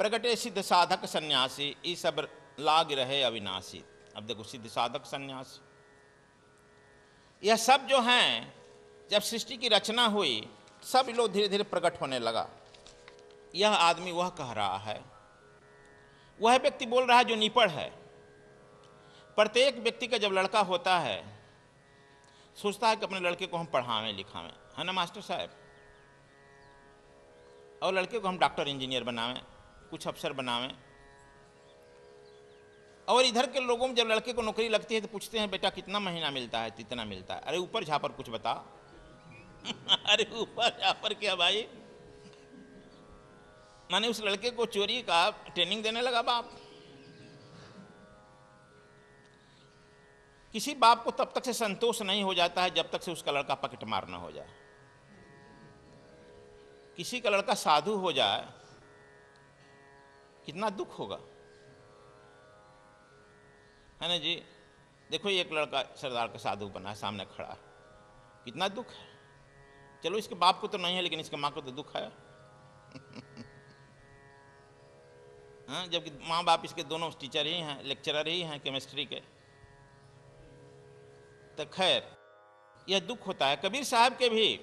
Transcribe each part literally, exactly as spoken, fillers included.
प्रगटे सिद्ध साधक सन्यासी, ई सब लाग रहे अविनाशी। अब देखो सिद्ध साधक सन्यासी, यह सब जो हैं, जब सृष्टि की रचना हुई सब लोग धीरे धीरे प्रकट होने लगा। यह आदमी वह कह रहा है, वह व्यक्ति बोल रहा है जो निपढ़ है। प्रत्येक व्यक्ति का जब लड़का होता है सोचता है कि अपने लड़के को हम पढ़ावें लिखावें, है ना मास्टर साहब, और लड़के को हम डॉक्टर इंजीनियर बनावें, कुछ अफसर बनावें। और इधर के लोगों में जब लड़के को नौकरी लगती है तो पूछते हैं बेटा कितना महीना मिलता है, कितना मिलता है। अरे ऊपर झापर कुछ बता अरे ऊपर झापर क्या भाई, माने उस लड़के को चोरी का ट्रेनिंग देने लगा बाप। किसी बाप को तब तक से संतोष नहीं हो जाता है जब तक से उसका लड़का पॉकेट मार ना हो जाए। किसी का लड़का साधु हो जाए कितना दुख होगा, है ना जी। देखो एक लड़का सरदार का साधु बना है, सामने खड़ा है, कितना दुख है। चलो इसके बाप को तो नहीं है लेकिन इसके माँ को तो दुख है हाँ, जबकि माँ बाप इसके दोनों टीचर ही हैं, लेक्चरर ही हैं केमिस्ट्री के। तो खैर यह दुख होता है। कबीर साहब के भी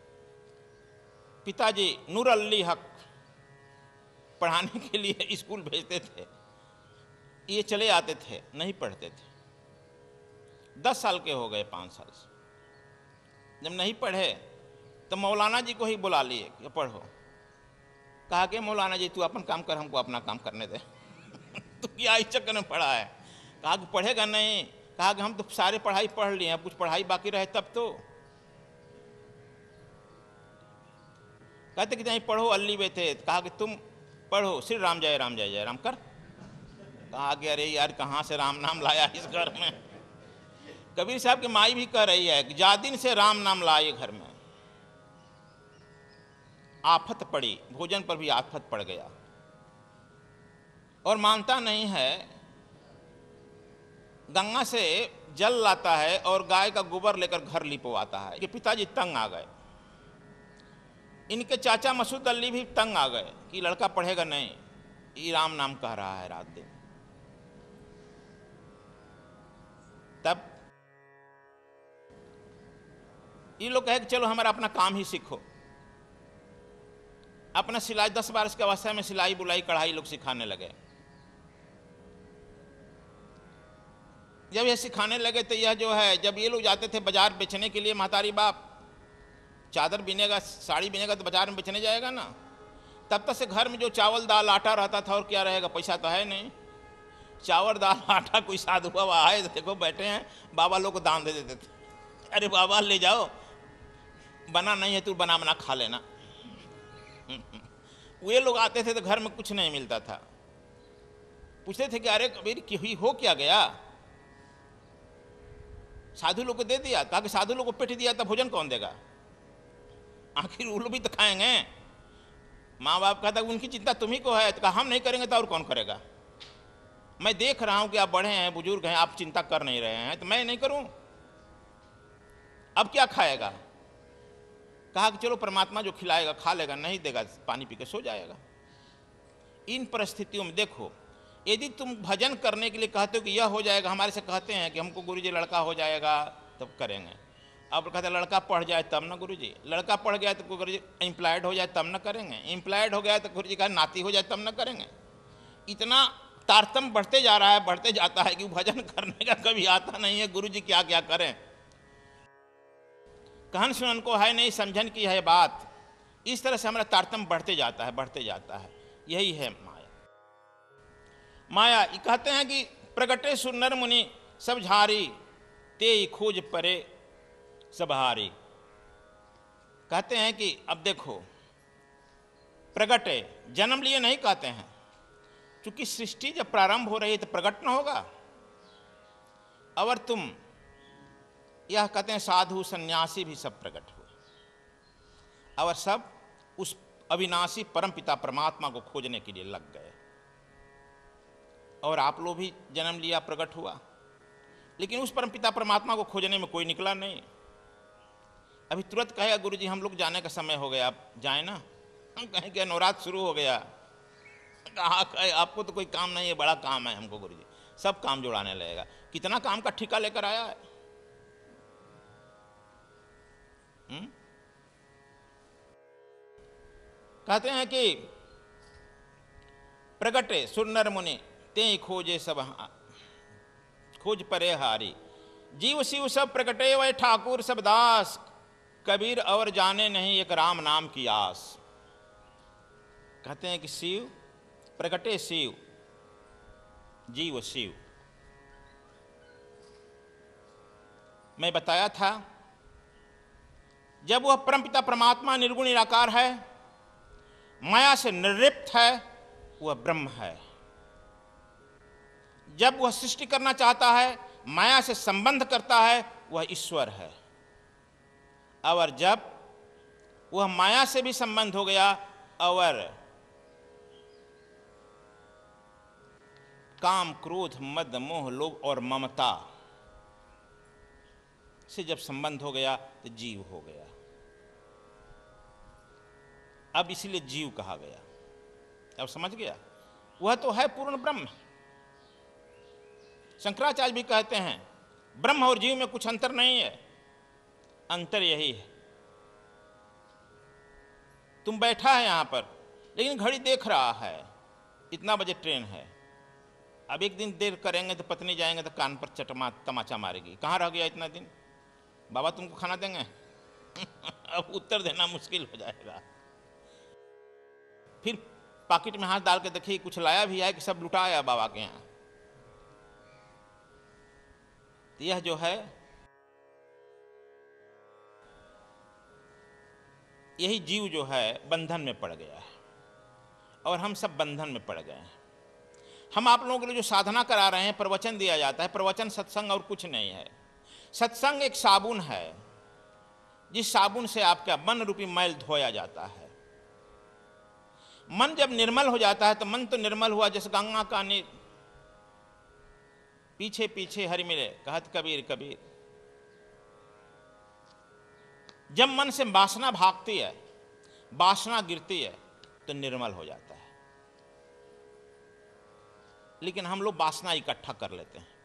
पिताजी नूर अली हक पढ़ाने के लिए स्कूल भेजते थे, ये चले आते थे, नहीं पढ़ते थे। दस साल के हो गए, पाँच साल से जब नहीं पढ़े तो मौलाना जी को ही बुला लिए कि पढ़ो। कहा कि मौलाना जी तू अपन काम कर, हमको अपना काम करने दे तू क्या इस चक्कर में पढ़ा है। कहा कि पढ़ेगा नहीं। कहा कि हम तो सारे पढ़ाई पढ़ लिए, अब कुछ पढ़ाई बाकी रहे तब तो। कहते कि नहीं पढ़ो, अल्ली वे थे। कहा कि तुम पढ़ो, श्री राम जय राम जय जय राम कर। कहा कि अरे यार कहाँ से राम नाम लाया इस घर में। कबीर साहब की माई भी कह रही है कि जा दिन से राम नाम लाए घर में। आफत पड़ी, भोजन पर भी आफत पड़ गया। और मानता नहीं है, गंगा से जल लाता है और गाय का गोबर लेकर घर लिपवाता है। कि पिताजी तंग आ गए, इनके चाचा मसूद अली भी तंग आ गए कि लड़का पढ़ेगा नहीं, ये राम नाम कह रहा है रात दिन। तब ये लोग कहे कि चलो हमारा अपना काम ही सीखो। अपना सिलाई, दस बारह के अवस्था में सिलाई बुलाई कढ़ाई लोग सिखाने लगे। जब यह सिखाने लगे तो यह जो है, जब ये लोग जाते थे बाजार बेचने के लिए, महतारी बाप चादर बिनेगा, साड़ी बिनेगा तो बाजार में बेचने जाएगा ना। तब तक से घर में जो चावल दाल आटा रहता था, और क्या रहेगा, पैसा तो है नहीं। चावल दाल आटा कोई साधु बाबा आए तो देखो बैठे हैं, बाबा लोग को दान दे देते थे। अरे बाबा ले जाओ, बना नहीं है तू बना बना खा लेना। वे लोग आते थे तो घर में कुछ नहीं मिलता था। पूछते थे कि अरे कबीर की हो क्या गया, साधु लोग को दे दिया। कहा कि साधु लोग को पेट दिया तो भोजन कौन देगा, आखिर वो लोग भी तो खाएंगे। माँ बाप कहता उनकी चिंता तुम्ही को है। तो कहा हम नहीं करेंगे तो और कौन करेगा। मैं देख रहा हूं कि आप बड़े हैं, बुजुर्ग हैं, आप चिंता कर नहीं रहे हैं, तो मैं नहीं करूं, अब क्या खाएगा। कहा कि चलो परमात्मा जो खिलाएगा खा लेगा, नहीं देगा पानी पी के सो जाएगा। इन परिस्थितियों में देखो, यदि तुम भजन करने के लिए कहते हो कि यह हो जाएगा, हमारे से कहते हैं कि हमको गुरुजी लड़का हो जाएगा तब करेंगे। अब कहते हैं लड़का पढ़ जाए तब ना गुरुजी, लड़का पढ़ गया तो गुरुजी एम्प्लॉयड हो जाए तब ना करेंगे, एम्प्लॉयड हो गया तो गुरुजी का नाती हो जाए तब ना करेंगे। इतना तारतम्य बढ़ते जा रहा है, बढ़ते जाता है कि भजन करने का कभी आता नहीं है, गुरुजी क्या क्या करें। कहन सुनन को है नहीं, समझन की है बात। इस तरह से हमारा तारतम्य बढ़ते जाता है, बढ़ते जाता है। यही है माया। माया ये कहते हैं कि प्रगटे सुनर मुनि सब झारी, ते खोज परे सब हारी। कहते हैं कि अब देखो, प्रगटे जन्म लिए नहीं कहते हैं, क्योंकि सृष्टि जब प्रारंभ हो रही है तो प्रकट न होगा। और तुम यह कहते हैं साधु सन्यासी भी सब प्रकट हुए और सब उस अविनाशी परमपिता परमात्मा को खोजने के लिए लग गए। और आप लोग भी जन्म लिया, प्रकट हुआ, लेकिन उस परमपिता परमात्मा को खोजने में कोई निकला नहीं। अभी तुरंत कहेगा गुरुजी हम लोग जाने का समय हो गया, आप जाए ना। हम कहें कि नवरात्र शुरू हो गया, कहा कहे, आपको तो कोई काम नहीं है, बड़ा काम है हमको गुरुजी, सब काम जुड़ाने लगेगा। कितना काम का ठेका लेकर आया है। हुँ? कहते हैं कि प्रगटे सुर नर मुनि ते खोजे सब खोज परे हारी, जीव शिव सब प्रगटे वह ठाकुर सब दास, कबीर और जाने नहीं एक राम नाम की आस। कहते हैं कि शिव प्रगटे, शिव जीव शिव। मैं बताया था जब वह परमपिता परमात्मा निर्गुण निराकार है, माया से निर्लिप्त है, वह ब्रह्म है। जब वह सृष्टि करना चाहता है, माया से संबंध करता है, वह ईश्वर है। और जब वह माया से भी संबंध हो गया और काम क्रोध मद मोह लोभ और ममता से जब संबंध हो गया तो जीव हो गया। अब इसलिए जीव कहा गया। अब समझ गया, वह तो है पूर्ण ब्रह्म। शंकराचार्य भी कहते हैं ब्रह्म और जीव में कुछ अंतर नहीं है, अंतर यही है तुम बैठा है यहां पर, लेकिन घड़ी देख रहा है इतना बजे ट्रेन है, अब एक दिन देर करेंगे तो पत्नी जाएंगे तो कान पर चटमा तमाचा मारेगी, कहाँ रह गया इतना दिन, बाबा तुमको खाना देंगे अब उत्तर देना मुश्किल हो जाएगा। फिर पॉकेट में हाथ डाल के देखिए कुछ लाया भी है कि सब लुटा आया बाबा के यहाँ। यह जो है यही जीव जो है बंधन में पड़ गया है और हम सब बंधन में पड़ गए हैं। हम आप लोगों के लिए जो साधना करा रहे हैं, प्रवचन दिया जाता है, प्रवचन सत्संग और कुछ नहीं है। सत्संग एक साबुन है जिस साबुन से आपका मन रूपी मैल धोया जाता है। मन जब निर्मल हो जाता है तो मन तो निर्मल हुआ जैसे गंगा का नीर, पीछे पीछे हरि मिले कहत कबीर कबीर। जब मन से वासना भागती है, वासना गिरती है तो निर्मल हो जाता है। लेकिन हम लोग वासना इकट्ठा कर लेते हैं,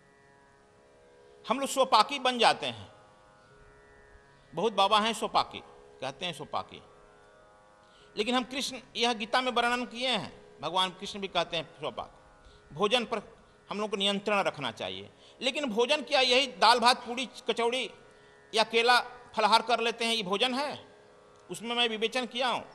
हम लोग सोपाकी बन जाते हैं। बहुत बाबा हैं सोपाकी, कहते हैं सोपाकी, लेकिन हम कृष्ण यह गीता में वर्णन किए हैं, भगवान कृष्ण भी कहते हैं सोपाक। भोजन पर हम लोग को नियंत्रण रखना चाहिए, लेकिन भोजन क्या यही दाल भात पूड़ी कचौड़ी या केला फलाहार कर लेते हैं ये भोजन है? उसमें मैं विवेचन किया हूं,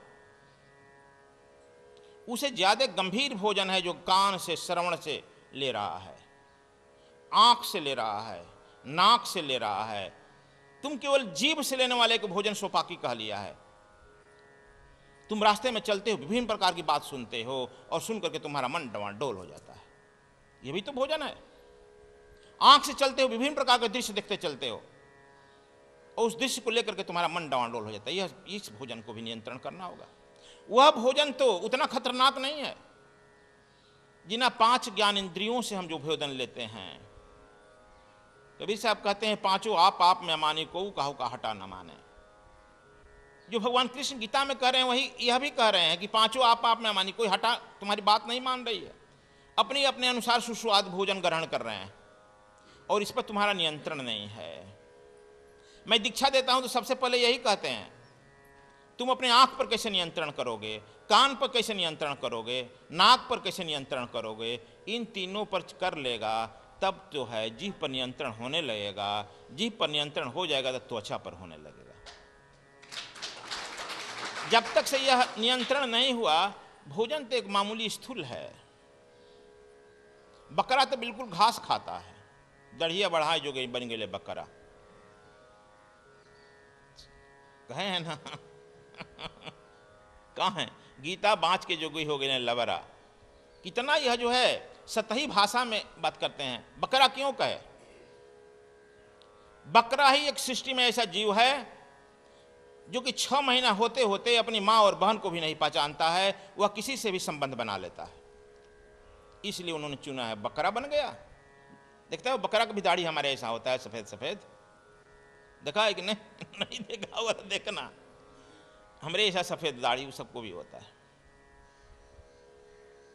उसे ज्यादा गंभीर भोजन है जो कान से श्रवण से ले रहा है, आंख से ले रहा है, नाक से ले रहा है। तुम केवल जीभ से लेने वाले को भोजन सोपाकी कह लिया है। तुम रास्ते में चलते हो विभिन्न प्रकार की बात सुनते हो और सुन करके तुम्हारा मन डवाडोल हो जाता है, यह भी तो भोजन है। आंख से चलते हो विभिन्न प्रकार के दृश्य देखते चलते हो और उस दृश्य को लेकर के तुम्हारा मन डवाडोल हो जाता है। यह इस भोजन को भी नियंत्रण करना होगा। वह भोजन तो उतना खतरनाक नहीं है जिन्हें पांच ज्ञान इंद्रियों से हम जो भोजन लेते हैं। कबीर साहब कहते हैं पांचों आप आप में माने को काहू का हटा न माने। जो भगवान कृष्ण गीता में कह रहे हैं वही यह भी कह रहे हैं कि पांचों आप आप में मानी, कोई हटा तुम्हारी बात नहीं मान रही है, अपनी अपने अनुसार सुस्वाद भोजन ग्रहण कर रहे हैं और इस पर तुम्हारा नियंत्रण नहीं है। मैं दीक्षा देता हूं तो सबसे पहले यही कहते हैं तुम अपने आंख पर कैसे नियंत्रण करोगे, कान पर कैसे नियंत्रण करोगे, नाक पर कैसे नियंत्रण करोगे। इन तीनों पर कर लेगा तब जो है जीभ पर नियंत्रण होने लगेगा। जीभ पर नियंत्रण हो जाएगा तो त्वचा पर होने लगेगा। जब तक से यह नियंत्रण नहीं हुआ, भोजन तो एक मामूली स्थूल है। बकरा तो बिल्कुल घास खाता है, दढ़िया बढ़ाए जो गई बन गए बकरा, कहे हैं ना कहाँ है गीता बाँच के जोगी हो गए लबरा। कितना यह जो है सतही भाषा में बात करते हैं। बकरा क्यों कहे? बकरा ही एक सृष्टि में ऐसा जीव है जो कि छह महीना होते होते अपनी माँ और बहन को भी नहीं पहचानता है, वह किसी से भी संबंध बना लेता है। इसलिए उन्होंने चुना है, बकरा बन गया। देखता है बकरा का भी दाढ़ी हमारे ऐसा होता है, सफेद सफेद, देखा है कि नहीं? नहीं देखा हुआ देखना, हमारे ऐसा सफेद दाढ़ी सबको भी होता है।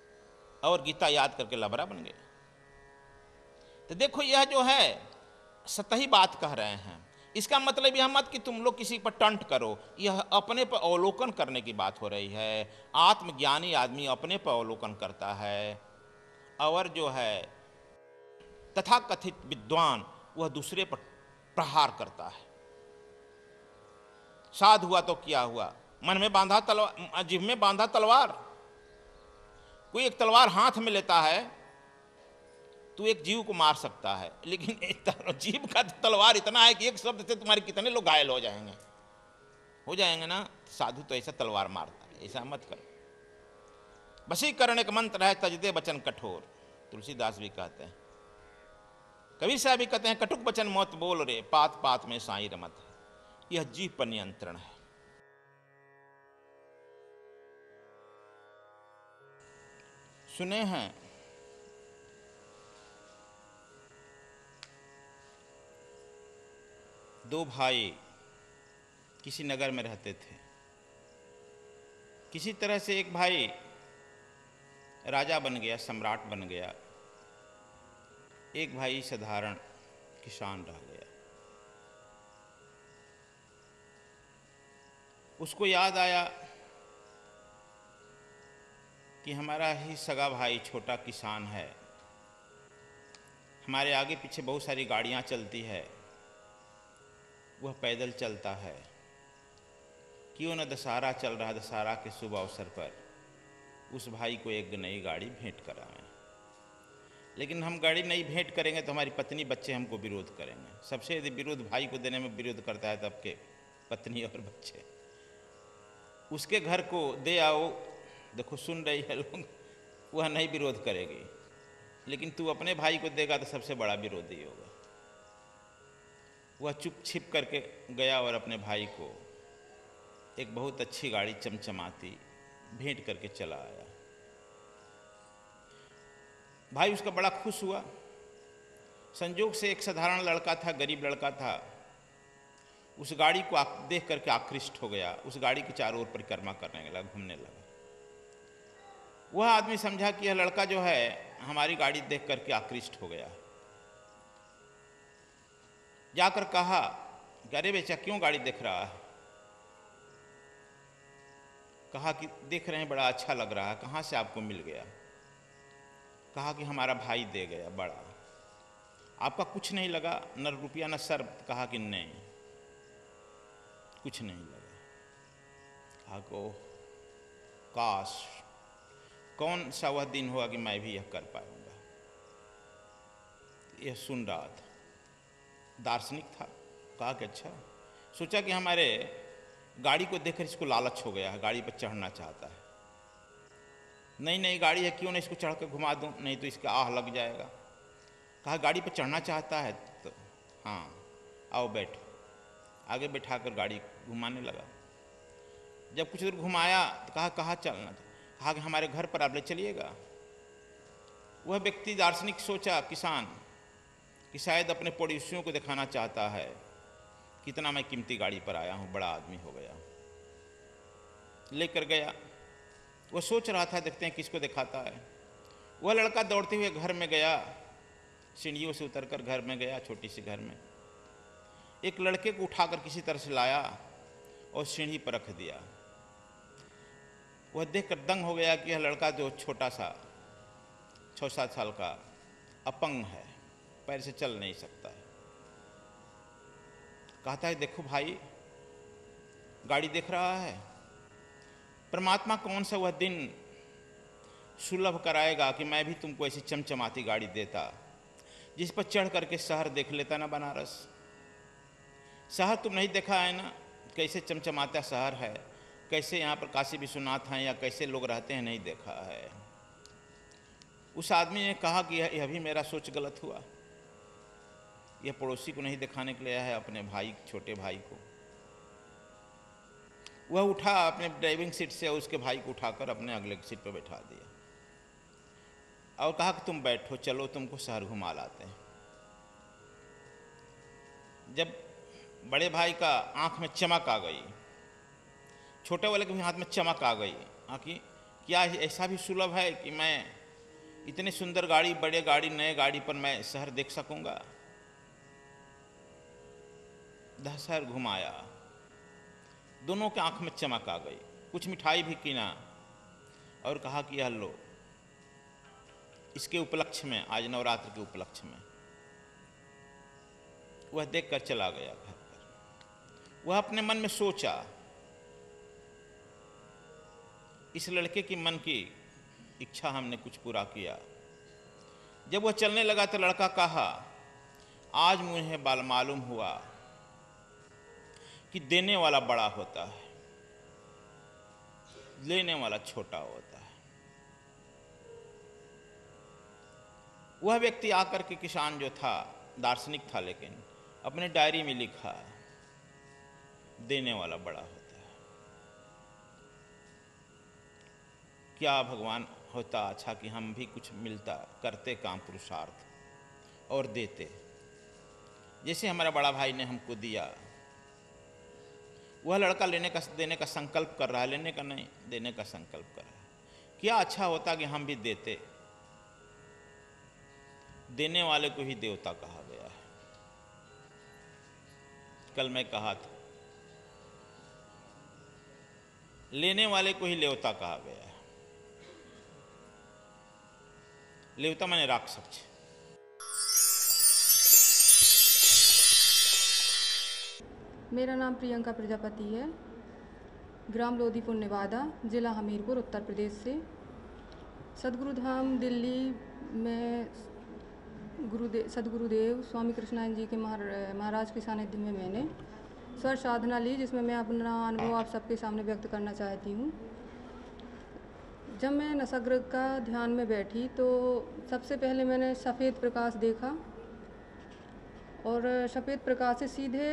और गीता याद करके लबरा बन गए। तो देखो यह जो है सतही बात कह रहे हैं, इसका मतलब यह मत कि तुम लोग किसी पर टंट करो, यह अपने पर अवलोकन करने की बात हो रही है। आत्मज्ञानी आदमी अपने पर अवलोकन करता है, और जो है तथाकथित विद्वान वह दूसरे पर प्रहार करता है। साध हुआ तो क्या हुआ, मन में बांधा तलवार, जीभ में बांधा तलवार। कोई एक तलवार हाथ में लेता है तो एक जीव को मार सकता है, लेकिन जीव का तलवार इतना है कि एक शब्द से तुम्हारे कितने लोग घायल हो जाएंगे, हो जाएंगे ना। साधु तो ऐसा तलवार मारता है, ऐसा मत करो। वशीकरण एक मंत्र है, तजदे वचन कठोर, तुलसीदास भी कहते हैं। कबीर साहब भी कहते हैं, कटुक वचन मत बोल रे, पात पात में साई रमत है। यह जीव पर नियंत्रण है। सुने हैं दो भाई किसी नगर में रहते थे। किसी तरह से एक भाई राजा बन गया, सम्राट बन गया, एक भाई साधारण किसान रह गया। उसको याद आया कि हमारा ही सगा भाई छोटा किसान है, हमारे आगे पीछे बहुत सारी गाड़ियां चलती है, वह पैदल चलता है। क्यों न दशहरा चल रहा, दशहरा के शुभ अवसर पर उस भाई को एक नई गाड़ी भेंट कराएं। लेकिन हम गाड़ी नहीं भेंट करेंगे तो हमारी पत्नी बच्चे हमको विरोध करेंगे। सबसे यदि विरोध भाई को देने में विरोध करता है तब के पत्नी और बच्चे। उसके घर को दे आओ, देखो सुन रही है लोग, वह नहीं विरोध करेगी, लेकिन तू अपने भाई को देगा तो सबसे बड़ा विरोधी होगा। वह चुप छिप करके गया और अपने भाई को एक बहुत अच्छी गाड़ी चमचमाती भेंट करके चला आया। भाई उसका बड़ा खुश हुआ। संजोग से एक साधारण लड़का था, गरीब लड़का था, उस गाड़ी को देख करके आकृष्ट हो गया, उस गाड़ी के चारों ओर परिक्रमा करने लगा, घूमने लगा। वह आदमी समझा कि यह लड़का जो है हमारी गाड़ी देख करके आकृष्ट हो गया। जाकर कहा कि अरे बेचा क्यों गाड़ी देख रहा है? कहा कि देख रहे हैं, बड़ा अच्छा लग रहा है, कहाँ से आपको मिल गया? कहा कि हमारा भाई दे गया बड़ा। आपका कुछ नहीं लगा, न रुपया न सर? कहा कि नहीं, कुछ नहीं लगा। कहा को काश कौन सा वह दिन हुआ कि मैं भी यह कर पाऊंगा। यह सुन रहा था, दार्शनिक था। कहा कि अच्छा, सोचा कि हमारे गाड़ी को देखकर इसको लालच हो गया है, गाड़ी पर चढ़ना चाहता है। नई नई गाड़ी है, क्यों नहीं इसको चढ़ कर घुमा दूं, नहीं तो इसका आह लग जाएगा। कहा गाड़ी पर चढ़ना चाहता है तो हाँ आओ बैठो। आगे बैठाकर गाड़ी घुमाने लगा। जब कुछ दूर घुमाया तो कहा कहाँ चलना था? कहा कि हमारे घर पर आप ले चलिएगा। वह व्यक्ति दार्शनिक सोचा, किसान, कि शायद अपने पड़ोसियों को दिखाना चाहता है कितना मैं कीमती गाड़ी पर आया हूँ, बड़ा आदमी हो गया। लेकर गया। वह सोच रहा था देखते हैं किसको दिखाता है। वह लड़का दौड़ते हुए घर में गया, सीढ़ियों से उतरकर घर में गया, छोटी सी घर में एक लड़के को उठाकर किसी तरह से लाया और सीढ़ी पर रख दिया। वह देखकर दंग हो गया कि यह लड़का जो छोटा सा छः सात साल का अपंग है, पैर से चल नहीं सकता है। कहता है देखो भाई, गाड़ी देख रहा है, परमात्मा कौन सा वह दिन सुलभ कराएगा कि मैं भी तुमको ऐसी चमचमाती गाड़ी देता जिस पर चढ़ करके शहर देख लेता ना। बनारस शहर तुम नहीं देखा है ना, कैसे चमचमाता शहर है, कैसे यहाँ पर काशी विश्वनाथ हैं या कैसे लोग रहते हैं, नहीं देखा है। उस आदमी ने कहा कि यह भी मेरा सोच गलत हुआ, यह पड़ोसी को नहीं दिखाने के लिए आया है, अपने भाई, छोटे भाई को। वह उठा अपने ड्राइविंग सीट से, उसके भाई को उठाकर अपने अगले सीट पर बैठा दिया और कहा कि तुम बैठो, चलो तुमको शहर घुमा लाते हैं। जब बड़े भाई का आंख में चमक आ गई, छोटे वाले के भी हाथ में चमक आ गई, आँखी क्या ऐसा भी सुलभ है कि मैं इतनी सुंदर गाड़ी, बड़े गाड़ी, नए गाड़ी पर मैं शहर देख सकूंगा? दस शहर घुमाया, दोनों के आंख में चमक आ गई। कुछ मिठाई भी कीना और कहा कि यह लो, इसके उपलक्ष्य में, आज नवरात्र के उपलक्ष्य में। वह देखकर चला गया घर पर। वह अपने मन में सोचा, इस लड़के की मन की इच्छा हमने कुछ पूरा किया। जब वह चलने लगा तो लड़का कहा, आज मुझे बाल मालूम हुआ कि देने वाला बड़ा होता है, लेने वाला छोटा होता है। वह व्यक्ति आकर के, किसान जो था, दार्शनिक था, लेकिन अपने डायरी में लिखा, देने वाला बड़ा होता है। क्या भगवान होता अच्छा कि हम भी कुछ मिलता, करते काम पुरुषार्थ और देते, जैसे हमारा बड़ा भाई ने हमको दिया। वह लड़का लेने का, देने का संकल्प कर रहा है, लेने का नहीं, देने का संकल्प कर रहा है। क्या अच्छा होता कि हम भी देते। देने वाले को ही देवता कहा गया है। कल मैं कहा था, लेने वाले को ही लेवता कहा गया है। लेवता माने राक्षस। मेरा नाम प्रियंका प्रजापति है, ग्राम लोधीपुर नेवादा, जिला हमीरपुर, उत्तर प्रदेश से। सदगुरु धाम दिल्ली में गुरुदेव सदगुरुदेव स्वामी कृष्णानंद जी के महाराज के सानिध्य में मैंने स्वर साधना ली, जिसमें मैं अपना अनुभव आप सबके सामने व्यक्त करना चाहती हूँ। जब मैं नसाग्र का ध्यान में बैठी तो सबसे पहले मैंने सफ़ेद प्रकाश देखा और सफ़ेद प्रकाश से सीधे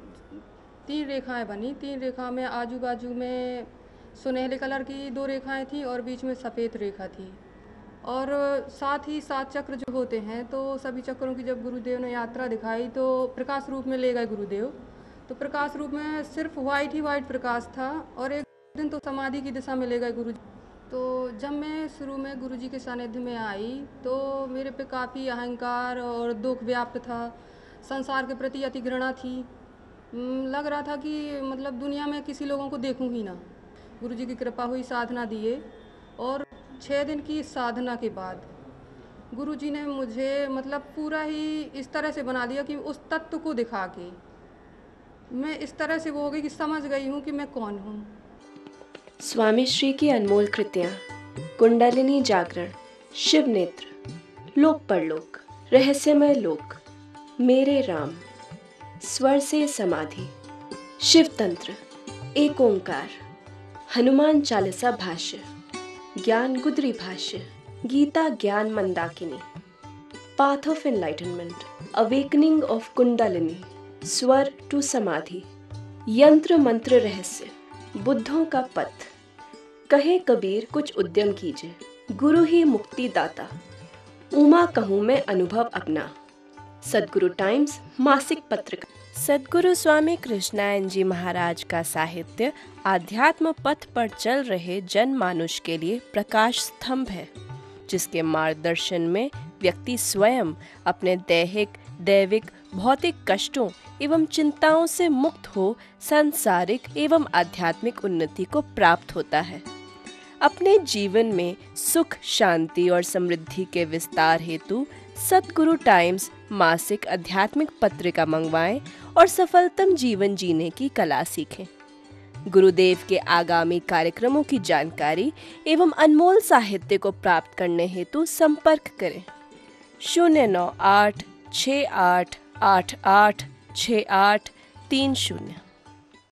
तीन रेखाएं बनी। तीन रेखा में आजू बाजू में सुनहरे कलर की दो रेखाएं थी और बीच में सफ़ेद रेखा थी। और साथ ही सात चक्र जो होते हैं, तो सभी चक्रों की जब गुरुदेव ने यात्रा दिखाई तो प्रकाश रूप में ले गए गुरुदेव। तो प्रकाश रूप में सिर्फ वाइट ही वाइट प्रकाश था और एक दिन तो समाधि की दिशा में ले गए गुरु। तो जब मैं शुरू में गुरुजी के सानिध्य में आई तो मेरे पे काफ़ी अहंकार और दुख व्याप्त था, संसार के प्रति अति घृणा थी। लग रहा था कि मतलब दुनिया में किसी लोगों को देखूं ही ना। गुरुजी की कृपा हुई, साधना दिए और छः दिन की साधना के बाद गुरुजी ने मुझे मतलब पूरा ही इस तरह से बना दिया कि उस तत्व को दिखा के मैं इस तरह से वो हो गई कि समझ गई हूँ कि मैं कौन हूँ। स्वामी श्री की अनमोल कृतियाँ, कुंडलिनी जागरण, शिव नेत्र, लोक परलोक, रहस्यमय लोक, मेरे राम, स्वर से समाधि, शिव तंत्र, एक ओंकार, हनुमान चालीसा भाष्य, ज्ञान गुदरी भाष्य, Gita Gyan Mandakini, path of enlightenment, awakening of Kundalini, स्वर टू समाधि, यंत्र मंत्र रहस्य, बुद्धों का पथ, कहे कबीर कुछ उद्यम कीजिए, गुरु ही मुक्ति दाता, उमा कहूँ मैं अनुभव अपना, सदगुरु टाइम्स मासिक पत्रिका। सदगुरु स्वामी कृष्णानंद जी महाराज का साहित्य आध्यात्म पथ पर चल रहे जनमानुष के लिए प्रकाश स्तंभ है, जिसके मार्गदर्शन में व्यक्ति स्वयं अपने दैहिक, दैविक, भौतिक कष्टों एवं चिंताओं से मुक्त हो सांसारिक एवं आध्यात्मिक उन्नति को प्राप्त होता है। अपने जीवन में सुख, शांति और समृद्धि के विस्तार हेतु सदगुरु टाइम्स मासिक आध्यात्मिक पत्रिका मंगवाएं और सफलतम जीवन जीने की कला सीखें। गुरुदेव के आगामी कार्यक्रमों की जानकारी एवं अनमोल साहित्य को प्राप्त करने हेतु संपर्क करें शून्य नौ आठ छः आठ आठ आठ छः आठ तीन शून्य।